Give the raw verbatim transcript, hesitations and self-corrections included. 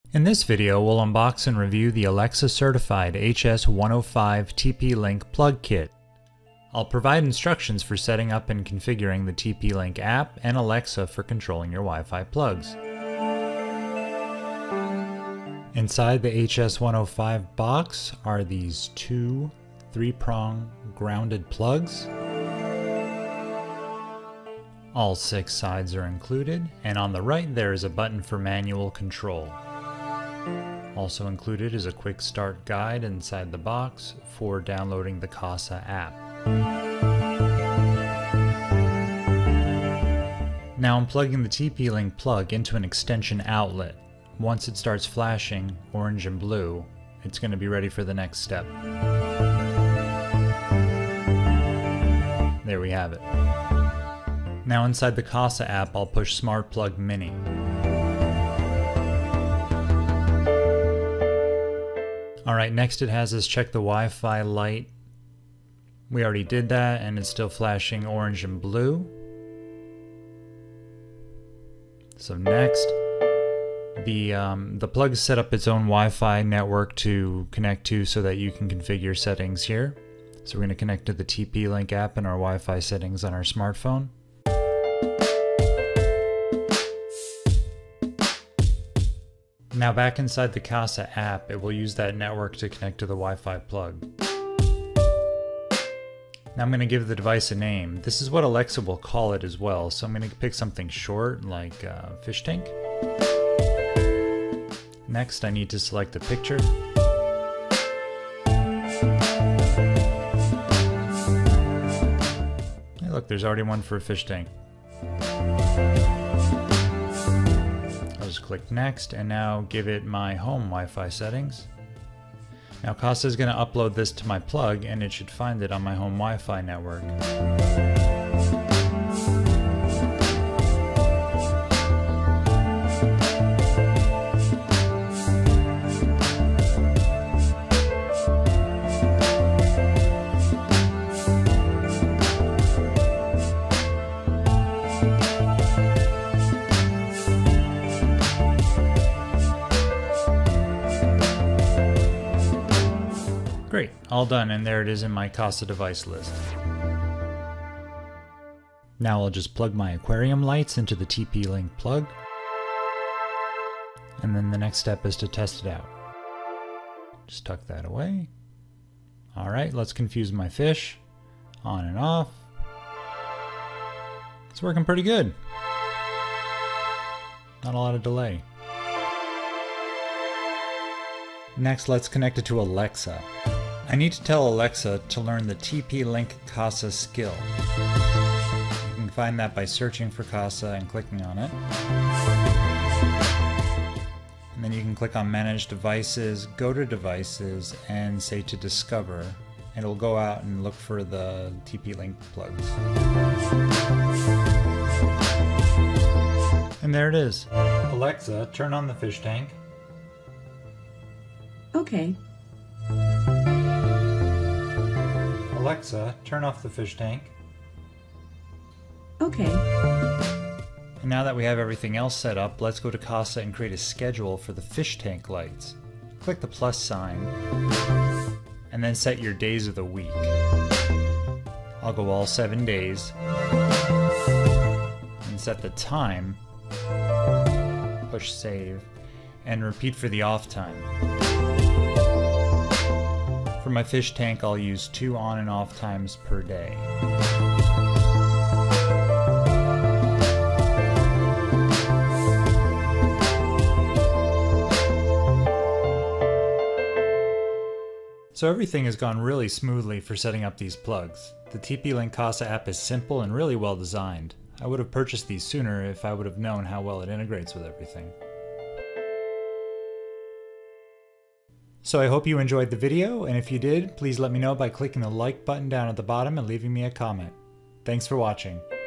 In this video, we'll unbox and review the Alexa certified H S one oh five T P Link plug kit. I'll provide instructions for setting up and configuring the T P Link app and Alexa for controlling your Wi-Fi plugs. Inside the H S one oh five box are these two three-prong grounded plugs. All six sides are included, and on the right there is a button for manual control. Also included is a quick start guide inside the box for downloading the Kasa app. Now I'm plugging the T P Link plug into an extension outlet. Once it starts flashing orange and blue, it's going to be ready for the next step. There we have it. Now inside the Kasa app, I'll push Smart Plug Mini. Alright, next it has us check the Wi-Fi light. We already did that and it's still flashing orange and blue. So next, the, um, the plug set up its own Wi-Fi network to connect to so that you can configure settings here. So we're going to connect to the T P Link app and our Wi-Fi settings on our smartphone. Now back inside the Kasa app, it will use that network to connect to the Wi-Fi plug. Now I'm going to give the device a name. This is what Alexa will call it as well, so I'm going to pick something short like uh, fish tank. Next I need to select a picture. Hey look, there's already one for a fish tank. Just click next and now give it my home Wi-Fi settings. Now Kasa is going to upload this to my plug and it should find it on my home Wi-Fi network. Great, all done, and there it is in my Kasa device list. Now I'll just plug my aquarium lights into the T P Link plug, and then the next step is to test it out. Just tuck that away. Alright, let's confuse my fish. On and off. It's working pretty good. Not a lot of delay. Next, let's connect it to Alexa. I need to tell Alexa to learn the T P Link Kasa skill. You can find that by searching for Kasa and clicking on it. And then you can click on Manage Devices, go to Devices, and say to Discover. And it'll go out and look for the T P Link plugs. And there it is. Alexa, turn on the fish tank. Okay. Alexa, turn off the fish tank. Okay. And now that we have everything else set up, let's go to Kasa and create a schedule for the fish tank lights. Click the plus sign, and then set your days of the week. I'll go all seven days, and set the time, push save, and repeat for the off time. For my fish tank, I'll use two on and off times per day. So everything has gone really smoothly for setting up these plugs. The T P Link Kasa app is simple and really well designed. I would have purchased these sooner if I would have known how well it integrates with everything. So I hope you enjoyed the video, and if you did, please let me know by clicking the like button down at the bottom and leaving me a comment. Thanks for watching.